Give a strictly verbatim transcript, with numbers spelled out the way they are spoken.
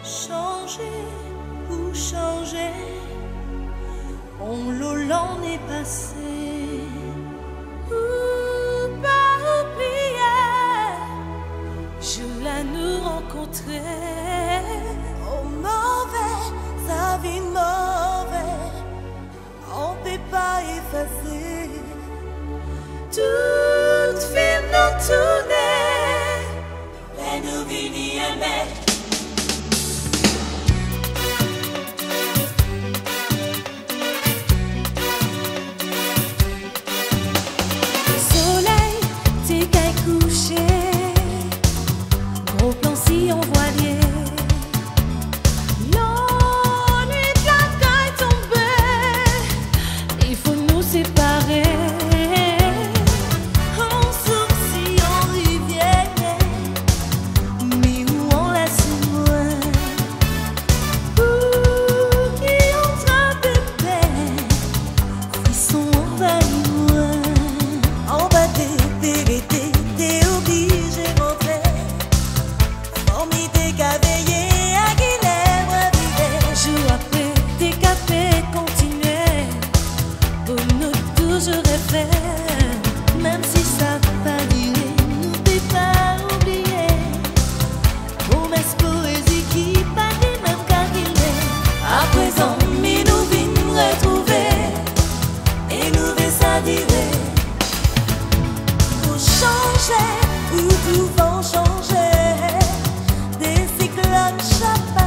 changé ou changé, on l'Hollande est passé, ou pas oublié, je la nous rencontré. Oh mauvais, sa vie mauvais, on peut pas effacer. Toute film nous tournait, les nous vini aimer. Même si ça pas duré, nous t'es pas oublié. Promesse poésie qui pas des mêmes calculés. À présent, mais nous vîmes retrouver et nous vais s'admirer. Pour changer, ou tout va changer. Des cyclones chapins.